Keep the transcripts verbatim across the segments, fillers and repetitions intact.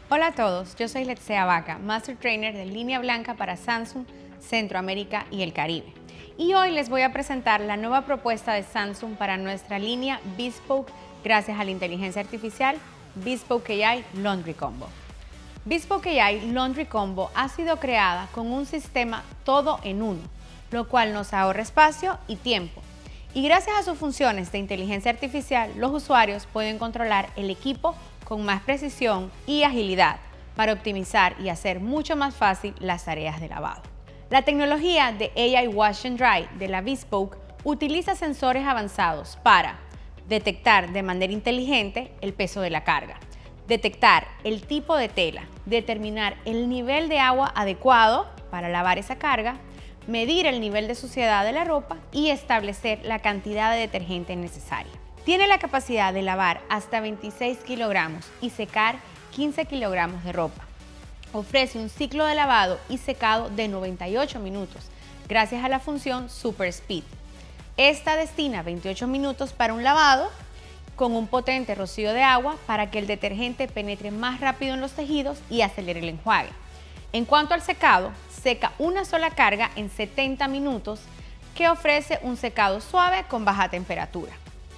Hola a todos, yo soy Letsea Vaca, Master Trainer de línea blanca para Samsung, Centroamérica y el Caribe. Y hoy les voy a presentar la nueva propuesta de Samsung para nuestra línea Bespoke gracias a la inteligencia artificial Bespoke A I Laundry Combo. Bespoke A I Laundry Combo ha sido creada con un sistema todo en uno, lo cual nos ahorra espacio y tiempo. Y gracias a sus funciones de inteligencia artificial, los usuarios pueden controlar el equipo con más precisión y agilidad para optimizar y hacer mucho más fácil las tareas de lavado. La tecnología de A I Wash and Dry de la Bespoke utiliza sensores avanzados para detectar de manera inteligente el peso de la carga, detectar el tipo de tela, determinar el nivel de agua adecuado para lavar esa carga, medir el nivel de suciedad de la ropa y establecer la cantidad de detergente necesaria. Tiene la capacidad de lavar hasta veintiséis kilogramos y secar quince kilogramos de ropa. Ofrece un ciclo de lavado y secado de noventa y ocho minutos gracias a la función Super Speed. Esta destina veintiocho minutos para un lavado con un potente rocío de agua para que el detergente penetre más rápido en los tejidos y acelere el enjuague. En cuanto al secado, seca una sola carga en setenta minutos que ofrece un secado suave con baja temperatura.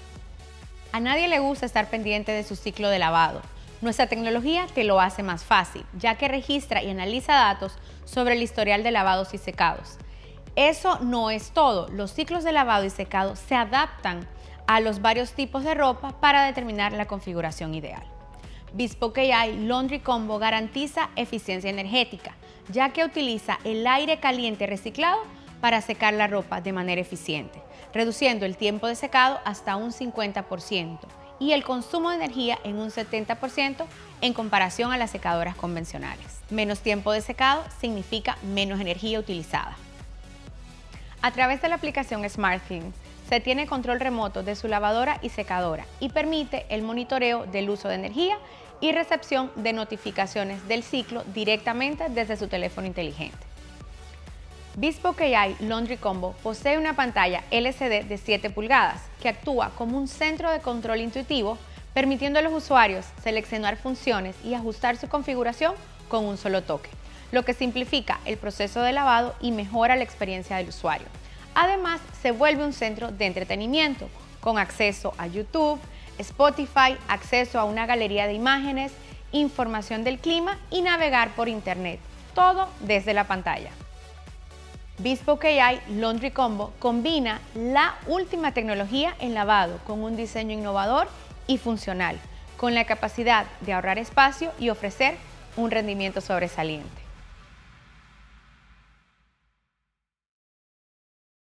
A nadie le gusta estar pendiente de su ciclo de lavado. Nuestra tecnología te lo hace más fácil, ya que registra y analiza datos sobre el historial de lavados y secados. Eso no es todo. Los ciclos de lavado y secado se adaptan a los varios tipos de ropa para determinar la configuración ideal. Bespoke A I Laundry Combo garantiza eficiencia energética, ya que utiliza el aire caliente reciclado para secar la ropa de manera eficiente, reduciendo el tiempo de secado hasta un cincuenta por ciento y el consumo de energía en un setenta por ciento en comparación a las secadoras convencionales. Menos tiempo de secado significa menos energía utilizada. A través de la aplicación SmartThings se tiene control remoto de su lavadora y secadora y permite el monitoreo del uso de energía y recepción de notificaciones del ciclo directamente desde su teléfono inteligente. Bespoke A I Laundry Combo posee una pantalla L C D de siete pulgadas que actúa como un centro de control intuitivo, permitiendo a los usuarios seleccionar funciones y ajustar su configuración con un solo toque, lo que simplifica el proceso de lavado y mejora la experiencia del usuario. Además, se vuelve un centro de entretenimiento con acceso a YouTube, Spotify, acceso a una galería de imágenes, información del clima y navegar por internet, todo desde la pantalla. Bespoke A I Laundry Combo combina la última tecnología en lavado con un diseño innovador y funcional, con la capacidad de ahorrar espacio y ofrecer un rendimiento sobresaliente.